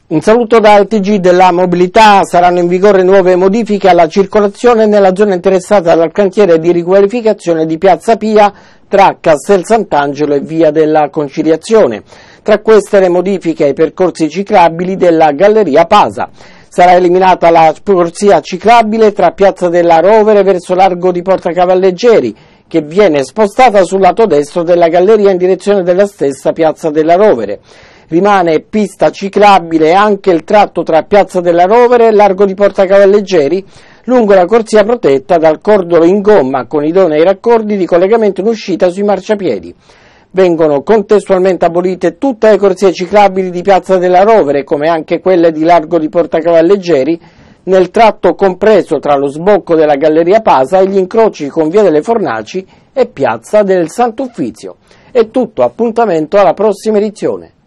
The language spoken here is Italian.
Un saluto da TG della Mobilità. Saranno in vigore nuove modifiche alla circolazione nella zona interessata dal cantiere di riqualificazione di Piazza Pia tra Castel Sant'Angelo e Via della Conciliazione. Tra queste le modifiche ai percorsi ciclabili della Galleria Pasa. Sarà eliminata la corsia ciclabile tra Piazza della Rovere verso largo di Porta Cavalleggeri, che viene spostata sul lato destro della galleria in direzione della stessa Piazza della Rovere. Rimane pista ciclabile anche il tratto tra Piazza della Rovere e largo di Porta Cavalleggeri, lungo la corsia protetta dal cordolo in gomma con idonei raccordi di collegamento in uscita sui marciapiedi. Vengono contestualmente abolite tutte le corsie ciclabili di Piazza della Rovere, come anche quelle di largo di Porta Cavalleggeri, nel tratto compreso tra lo sbocco della Galleria Pasa e gli incroci con Via delle Fornaci e Piazza del Sant'Uffizio. È tutto, appuntamento alla prossima edizione.